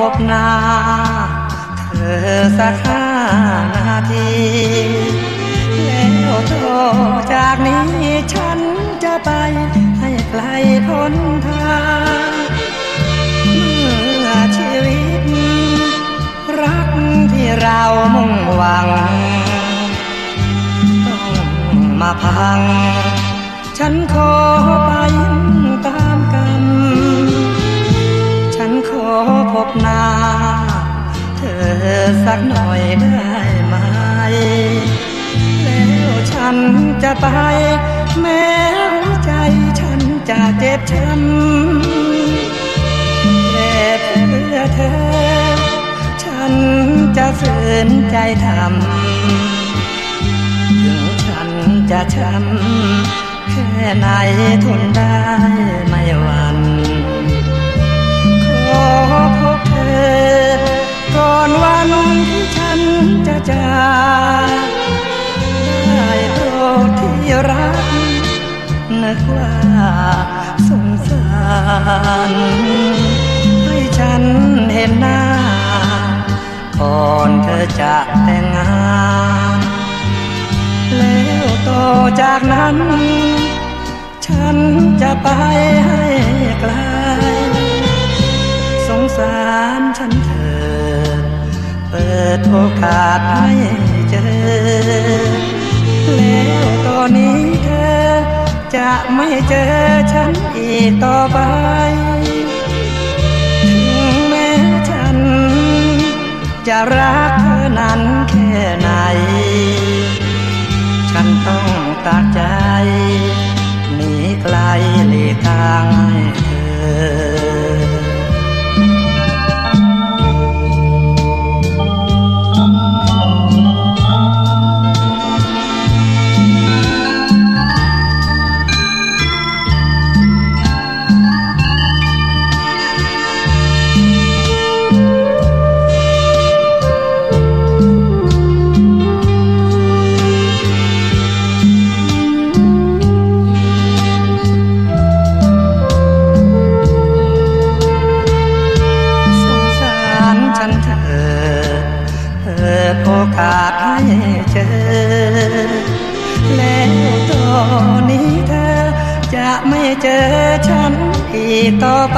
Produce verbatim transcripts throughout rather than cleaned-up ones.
บหน้าเธอสักห้านาทีแล้วต่อจากนี้ฉันจะไปให้ไกลพ้นทางเมื่อชีวิตรักที่เรามุ่งหวังต้องมาพังฉันขอไปตามกรรมฉันขอพบหน้าเธอสักหน่อยได้ไหมแล้วฉันจะไปแม้หัวใจฉันจะเจ็บช้ำแต่เพื่อเธอฉันจะฝืนใจทำถึงฉันจะช้ำแค่ไหนทนได้ไม่หวั่นขอพบเธอก่อนวันที่ฉันจะจากได้โปรดที่รักนึกว่าสงสารให้ฉันเห็นหน้าก่อนเธอจะแต่งงานแล้วต่อจากนั้นฉันจะไปให้ไกลสงสารฉันเถิดเปิดโอกาสให้เจอแล้วตอนนี้เธอจะไม่เจอฉันอีกต่อไปถึงแม้ฉันจะรักเธอนั้นแค่ไหนฉันต้องตัดใจหนีไกลหลีกทางให้เธอโอกาสให้เจอแล้วตอนนี้เธอจะไม่เจอฉันอีกต่อไป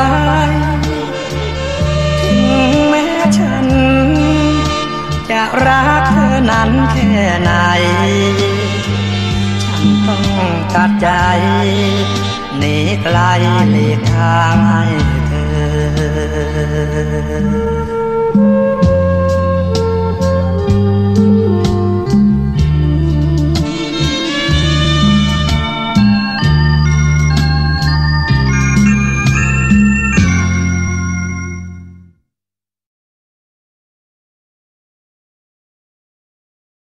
ถึงแม้ฉันจะรักเธอนั้นแค่ไหนฉันต้องตัดใจหนีไกลหลีกทางให้เธอ